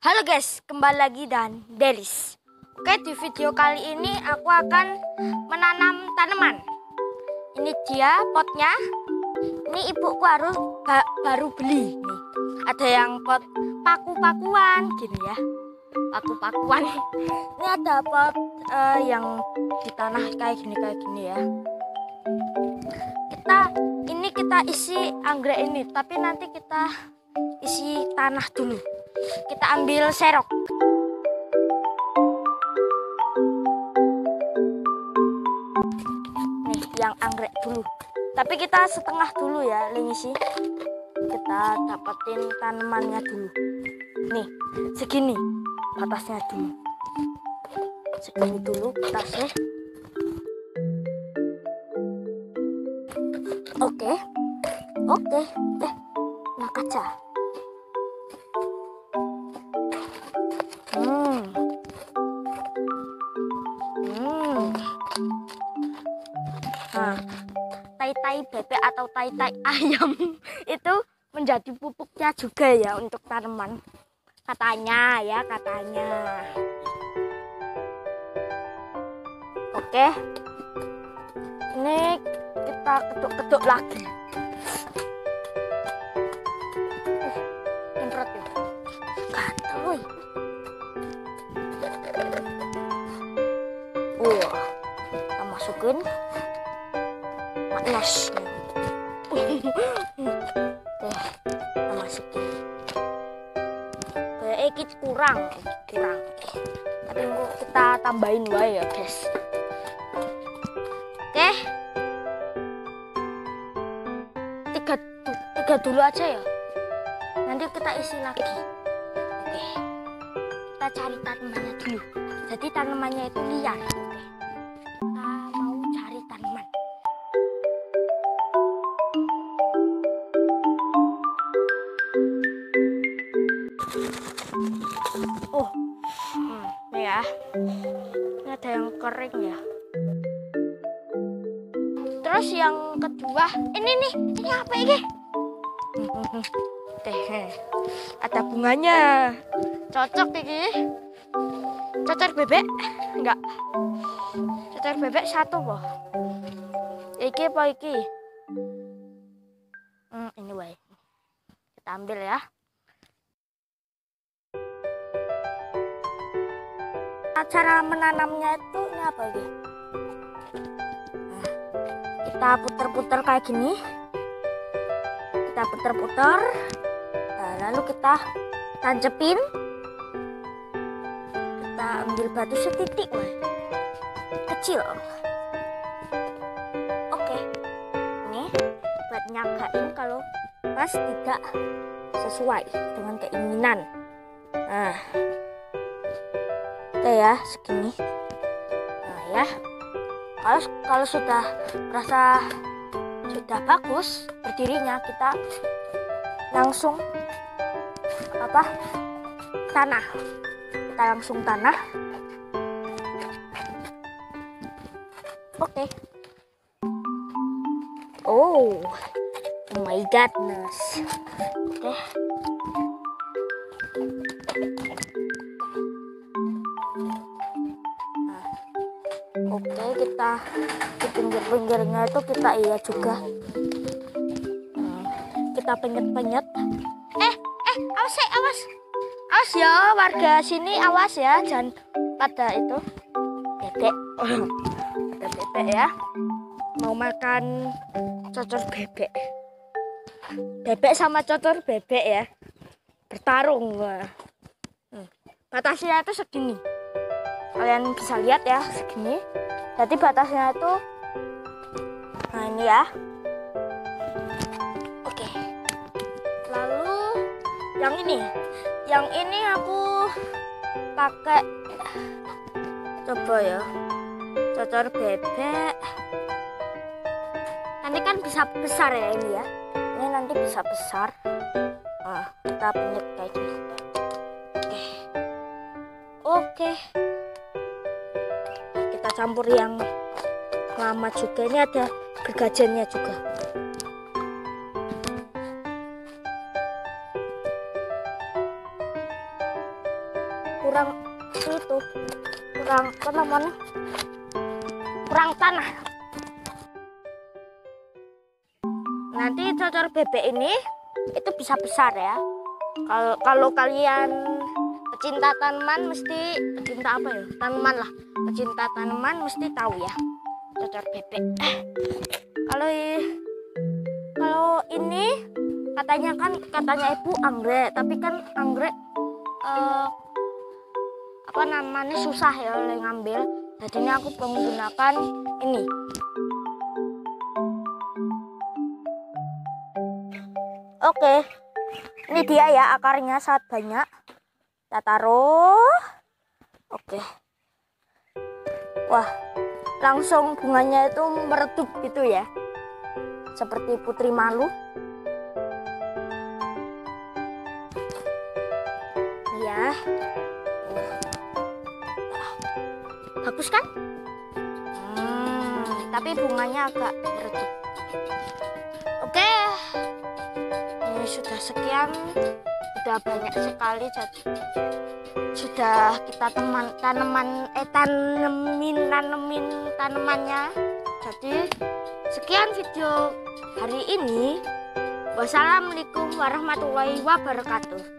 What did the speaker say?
Halo guys, kembali lagi dan Delis. Oke, di video kali ini aku akan menanam tanaman. Ini dia potnya. Ini ibuku baru beli nih. Ada yang pot paku-pakuan gini ya. Paku-pakuan. Ini ada pot yang di tanah kayak gini ya. Kita isi anggrek ini, tapi nanti kita isi tanah dulu. Kita ambil serok. Nih, yang anggrek dulu. Tapi kita setengah dulu ya, ngisi. Kita dapetin tanamannya dulu. Nih, segini batasnya dulu. Segini dulu batasnya. Oke. Nah kaca. Nah, tai-tai bebek atau tai-tai ayam itu menjadi pupuknya juga ya untuk tanaman. Katanya. Oke. Ini kita ketuk-ketuk lagi. Emprot ya. Gatel woy. Kita masukin magnes. Kita masukin. Kayak ini kurang. Tapi kita tambahin wae ya guys. Oke. Tiga dulu aja ya. Nanti kita isi lagi. Oke. Kita cari tanamannya dulu. Jadi tanamannya itu liar. Oke. Kita mau cari tanaman. Ini ya. Ini ada yang kering ya. Terus yang kedua, ini apa ini? Ada bunganya. Cocok ini. Cocor bebek? Enggak. Cocor bebek satu kok. Iki apa iki? Ini wae. Kita ambil ya. Cara menanamnya itu ini apa ini? Kita putar-putar kayak gini. Kita putar-putar. Nah, lalu kita tancepin. Kita ambil batu setitik, kecil. Oke. Ini buat nyagain kalau pas tidak sesuai dengan keinginan. Nah, oke ya, segini. Nah ya. Kalau sudah merasa sudah bagus berdirinya, kita langsung tanah. Kita langsung tanah. Oke. Oh my goodness. Oke. Oke, kita di pinggir-pinggirnya itu kita juga. Kita penyet-penyet. Awas ya warga sini, awas ya, jangan pada itu bebek. Ada bebek ya. Mau makan cocor bebek. Bebek sama cocor bebek ya. Bertarung. Batasnya itu segini. Kalian bisa lihat ya, segini. Jadi batasnya itu, nah ini ya. Oke. Lalu yang ini aku pakai, coba ya, cocor bebek. Nanti kan bisa besar ya ini ya. Ini nanti bisa besar. Nah, kita penyet kayak gini. Oke. Kita campur yang lama juga. Ini ada gergajannya juga. kurang itu, kurang apa namanya, kurang tanah. Nanti cocor bebek ini itu bisa besar ya. Kalau kalian pecinta tanaman mesti, pecinta apa ya, tanaman lah, pecinta tanaman mesti tahu ya cocor bebek. Kalau ini katanya ibu anggrek, tapi kan anggrek apa namanya susah ya oleh ngambil. Jadinya aku menggunakan ini. Oke, ini dia ya, akarnya sangat banyak. Kita taruh. Oke. Wah, langsung bunganya itu meredup gitu ya, seperti putri malu. Ya, bagus kan? Tapi bunganya agak meredup. Oke, ini sudah sekian, sudah banyak sekali. Sudah kita tanemin tanamannya. Jadi sekian video hari ini. Wassalamualaikum warahmatullahi wabarakatuh.